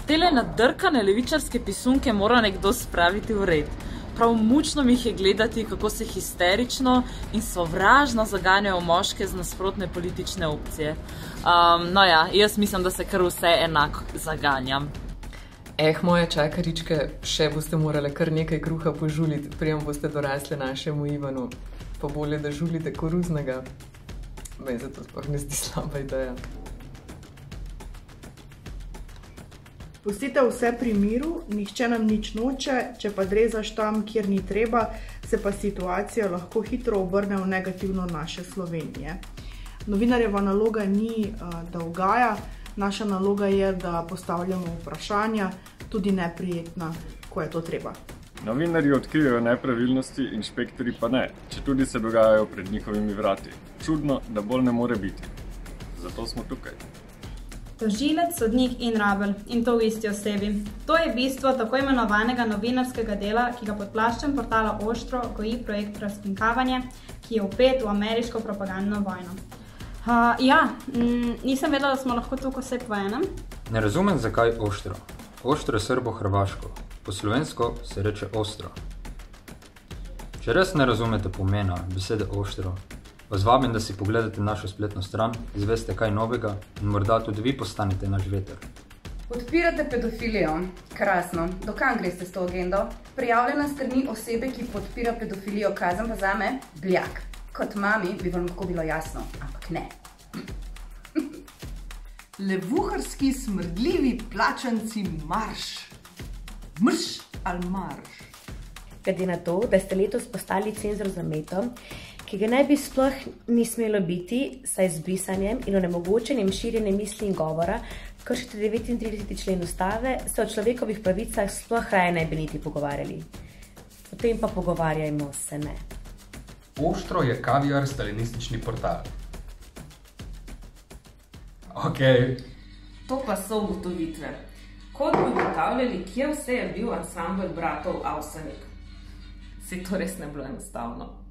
Tele nadrkane levičarske pisunke mora nekdo spraviti v red. Prav mučno mi jih je gledati, kako se histerično in sovražno zaganjajo moške z nasprotne politične opcije. No ja, jaz mislim, da se kar vse enako zaganjam. Moje čakaričke, še boste morali kar nekaj kruha požuliti, prijem boste dorasli našemu Ivanu. Pa bolje, da žulite koruznega. Meni se to sploh ne zdi slaba ideja. Pustite vse pri miru, nihče nam nič noče, če pa drezaš tam, kjer ni treba, se pa situacija lahko hitro obrne v negativno naše Slovenije. Novinarjeva naloga ni, da ugaja, naša naloga je, da postavljamo vprašanja, tudi neprijetna, ko je to treba. Novinarji odkrivajo nepravilnosti, inšpektori pa ne, četudi se dogajajo pred njihovimi vrati. Čudno, da bolj ne more biti. Zato smo tukaj. Tožilec, sodnik in rabelj, in to v isti osebi. To je bistvo tako imenovanega novinarskega dela, ki ga pod plaščem portala Oštro goji projekt Razkrinkavanje, ki je vpet v ameriško propagandno vojno. Nisem vedela, da smo lahko tukaj vse po enem. Ne razumem, zakaj Oštro. Oštro je srbo-hrvaško, po slovensko se reče ostro. Če res ne razumete pomena besede Oštro, vas vabim, da si pogledate našo spletno stran, izveste kaj novega in morda tudi vi postanete naš veter. Podpirate pedofilijo. Krasno. Do kam greste s to agendo? Prijavljena strani osebe, ki podpira pedofilijo, kazen pa zame? Bljak. Kot mami bi vam lahko bilo jasno, ampak ne. Levuharski smrdljivi plačanci marš. Mrš ali marš? Glede na to, da ste letos postali cenzor za meto, ki ga ne bi sploh ni smelo biti, saj z brisanjem in onemogočenjem širjenja misli in govora, kršite 39. člen Ustave, se o človekovih pravicah sploh raje ne bi niti pogovarjali. Potem pa pogovarjajmo se ne. Oštro je kaviar stalinistični portal. To pa so ugotovitve. Kot bi ugotavljali, kje vse je bil ansambel bratov Avsenik. Se to res ne bilo enostavno.